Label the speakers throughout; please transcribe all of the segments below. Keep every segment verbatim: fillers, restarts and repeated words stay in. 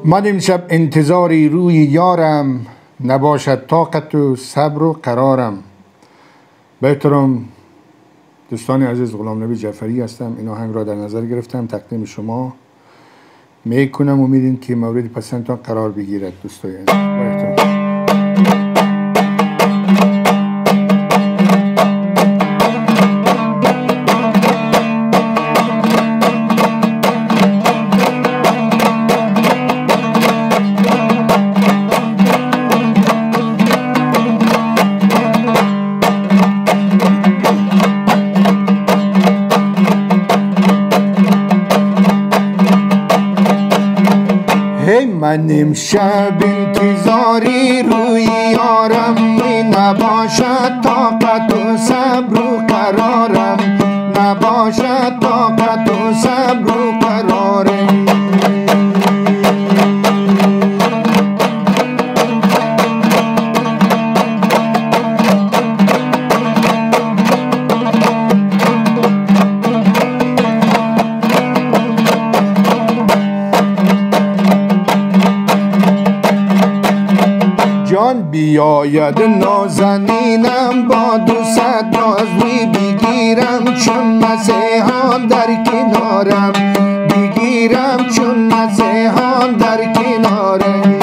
Speaker 1: من امشب انتظاری روی یارم، نباشد طاقت و صبر و قرارم. به احترام دوستان عزیز، غلام نبی جعفری هستم. این آهنگ را در نظر گرفتم تقدیم شما میکنم. امیدیم که مورد پسندتان قرار بگیرد دوستان عزیز. با احترام. من امشب انتظاری روی یارم، می نباشد طاقت و صبر و قرارم، نباشد طاقت و صبر و قرارم. جان بیاید نازنینم، با دوست ناز می بگیرم چون مسیحان در کنارم، بگیرم چون مسیحان در کنارم.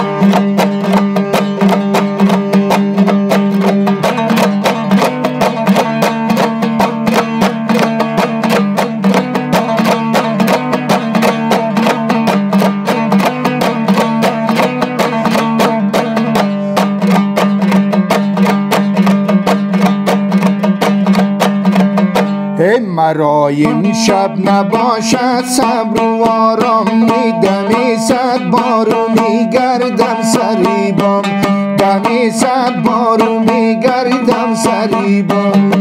Speaker 1: مرا این شب نباشد صبر و آرام، میدمی صد بارو میگردم سریبام، دمی صد بارو میگردم سریبام.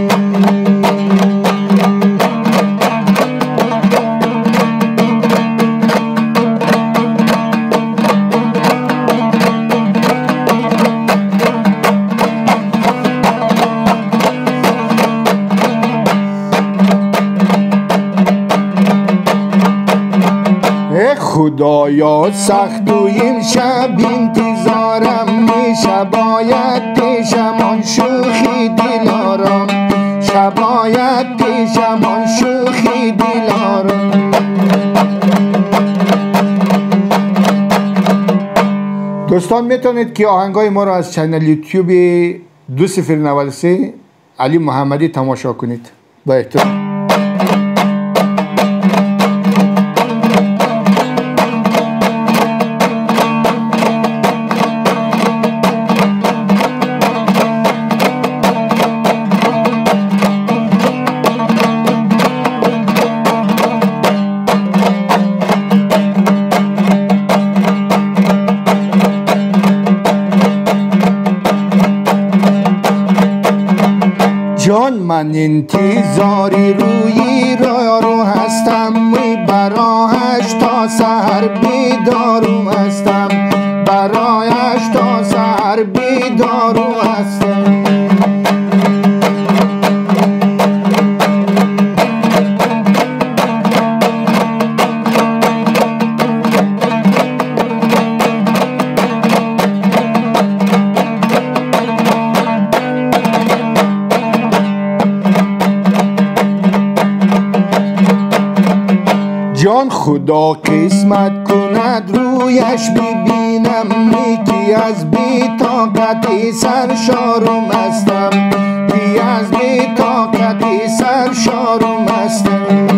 Speaker 1: خدایا سخت و این شب انتظارم، می شباید پیشمان شوخی دلارم، شباید پیشمان شوخی دلارم. دوستان میتونید که آهنگای ما را از چنل یوتیوب دو صفر نود و سه علی محمدی تماشا کنید. با احترام. جان من انتظاری روی را رو هستم، می برایش تا سحر بیدارو هستم، برایش تا سحر بیدارو هستم. جان خدا قسمت کند رویش ببینم، میکی از بی طاقتی سرشارم هستم، بی از بی طاقتی سرشارم هستم.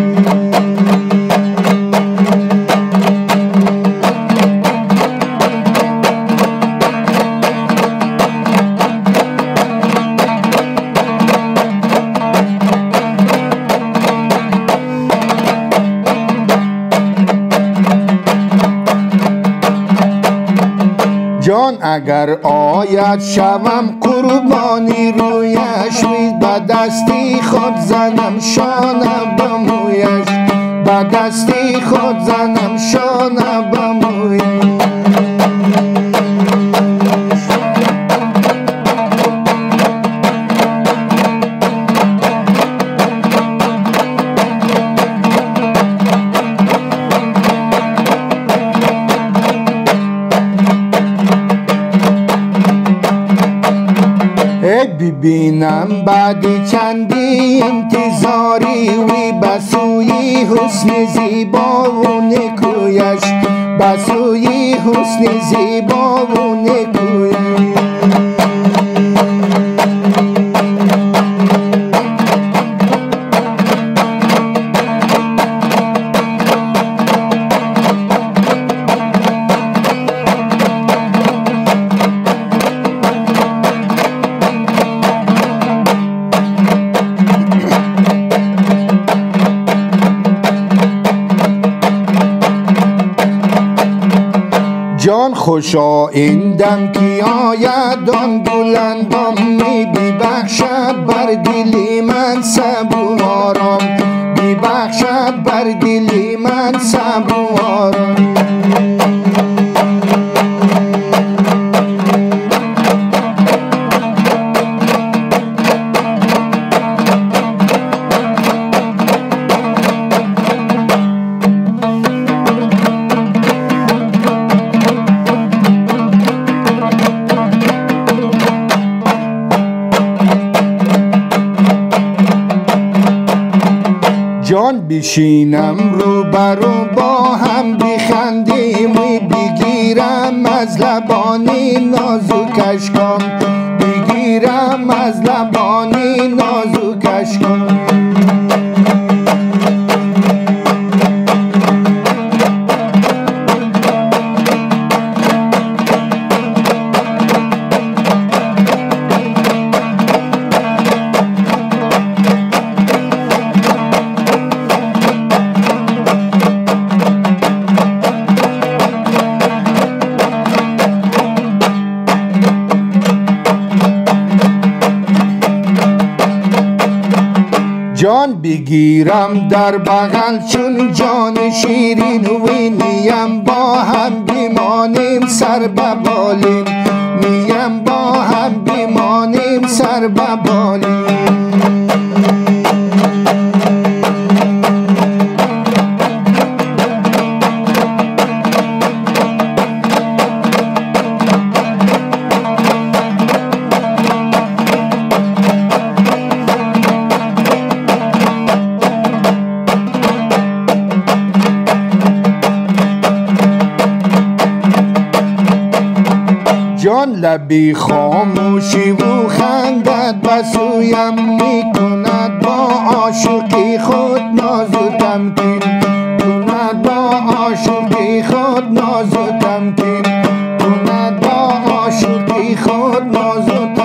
Speaker 1: جان اگر آید شوم قربانی رویش، به دستی خود زنم شانه به مویش، به دستی خود زنم شانه به مویش. بینم بعد چندی انتظاری وی بسوی حسن زیبا و نکویش بسوی حسن زیبا و نکویش جان خوشا این دم کی آید آن بلندم می ببخشد بر دلی من صبر و آرام ببخشد بر دلی من صبر و آرام جان بشینم رو برو با هم بخندیم و بگیرم از لبانی نازکش کن بگیرم از لبانی نازکش کن جان بگیرم در بغل چون جان شیرین و نیم با هم بمانیم سر ببالین نیم با هم بمانیم سر ببالین جان لبی خاموشی و خندت بسویم میکند با عاشقی خود ناز و تمکین کند با عاشقی خود ناز و تمکین کند با عاشقی خود ناز و تمکین